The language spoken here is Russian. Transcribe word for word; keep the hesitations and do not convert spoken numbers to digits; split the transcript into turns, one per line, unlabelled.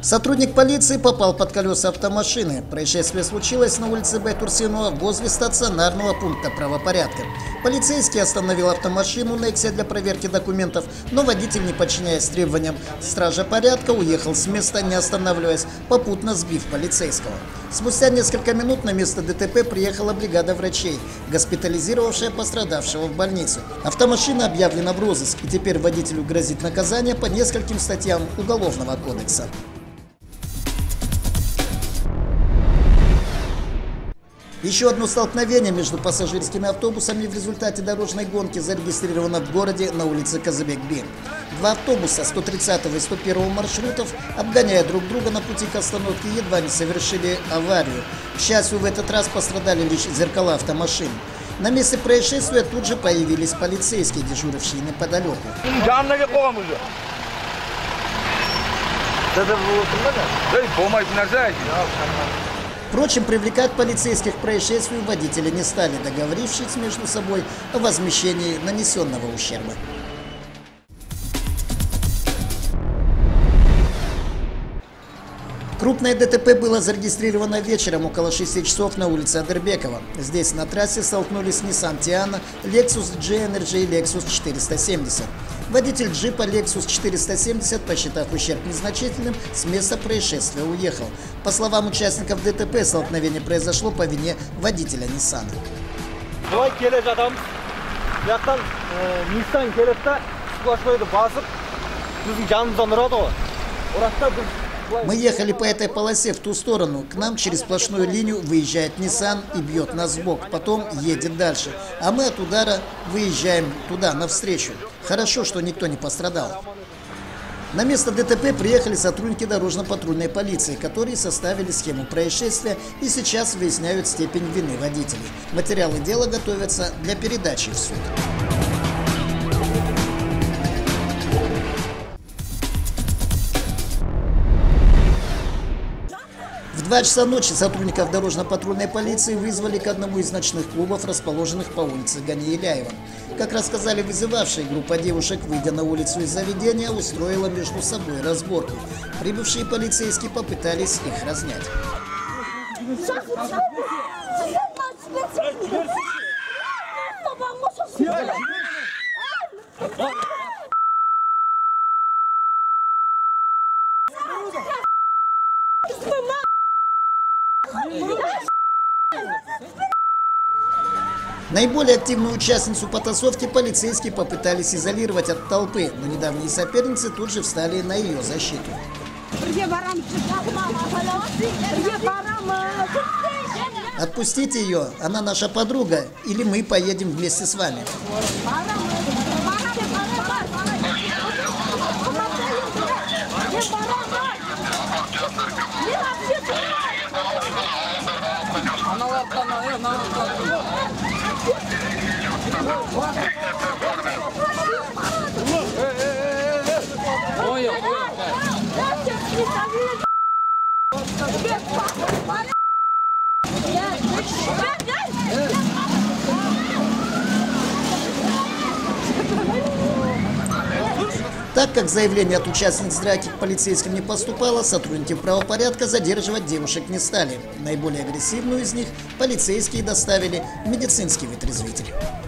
Сотрудник полиции попал под колеса автомашины. Происшествие случилось на улице Байтурсынова возле стационарного пункта правопорядка. Полицейский остановил автомашину Nexia для проверки документов, но водитель, не подчиняясь требованиям стража порядка, уехал с места, не останавливаясь, попутно сбив полицейского. Спустя несколько минут на место ДТП приехала бригада врачей, госпитализировавшая пострадавшего в больницу. Автомашина объявлена в розыск, и теперь водителю грозит наказание по нескольким статьям Уголовного кодекса. Еще одно столкновение между пассажирскими автобусами в результате дорожной гонки зарегистрировано в городе на улице Казыбек-Би. Два автобуса сто тридцатого и сто первого маршрутов, обгоняя друг друга на пути к остановке, едва не совершили аварию. К счастью, в этот раз пострадали лишь зеркала автомашин. На месте происшествия тут же появились полицейские, дежурившие неподалеку. Впрочем, привлекать полицейских к происшествию водители не стали, договорившись между собой о возмещении нанесенного ущерба. Крупное ДТП было зарегистрировано вечером около шести часов на улице Адырбекова. Здесь на трассе столкнулись Nissan Tiana, Lexus джи Energy и Lexus четыреста семьдесят. Водитель джипа Lexus четыреста семьдесят, посчитав ущерб незначительным, с места происшествия уехал. По словам участников ДТП, столкновение произошло по вине водителя Nissan. Мы ехали по этой полосе в ту сторону. К нам через сплошную линию выезжает Nissan и бьет нас в бок. Потом едет дальше. А мы от удара выезжаем туда, навстречу. Хорошо, что никто не пострадал. На место ДТП приехали сотрудники дорожно-патрульной полиции, которые составили схему происшествия и сейчас выясняют степень вины водителей. Материалы дела готовятся для передачи в суд. В два часа ночи сотрудников дорожно-патрульной полиции вызвали к одному из ночных клубов, расположенных по улице Гани-Иляева. Как рассказали вызывавшие, группа девушек, выйдя на улицу из заведения, устроила между собой разборку. Прибывшие полицейские попытались их разнять. Наиболее активную участницу потасовки полицейские попытались изолировать от толпы, но недавние соперницы тут же встали на ее защиту. Отпустите ее, она наша подруга, или мы поедем вместе с вами. Так как заявление от участниц драки к полицейским не поступало, сотрудники правопорядка задерживать девушек не стали. Наиболее агрессивную из них полицейские доставили в медицинский вытрезвитель.